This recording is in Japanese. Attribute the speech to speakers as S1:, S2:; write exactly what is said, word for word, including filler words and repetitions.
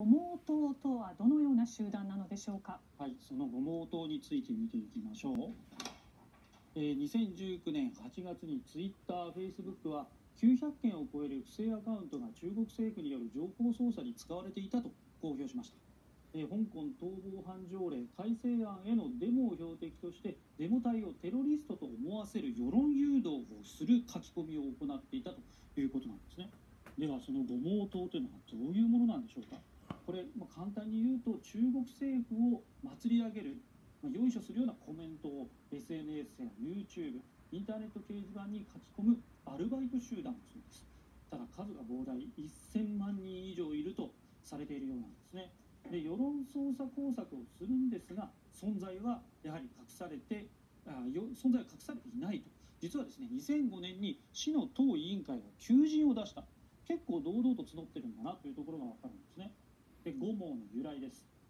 S1: 五毛党とはどのような集団なのでしょうか。
S2: はい、その五毛党について見ていきましょう。えー、にせんじゅうきゅうねんはちがつにツイッター、フェイスブックはきゅうひゃくけんを超える不正アカウントが中国政府による情報操作に使われていたと公表しました。えー、香港逃亡犯条例改正案へのデモを標的としてデモ隊をテロリストと思わせる世論誘導をする書き込みを行っていたということなんですね。ではその五毛党というのはどういうものなんでしょうか。これ、まあ、簡単に言うと中国政府を祭り上げる、まあ、よいしょするようなコメントを エスエヌエス や YouTube、インターネット掲示板に書き込むアルバイト集団だそうです。ただ数が膨大、せんまんにん以上いるとされているようなんですね。で世論操作工作をするんですが、存在はやはり隠されてあよ存在は隠されていないと。実はですね、にせんごねんに市の党委員会が求人を出した。結構堂々と募ってるんだなというところが分かるんですね。で、五毛の由来です。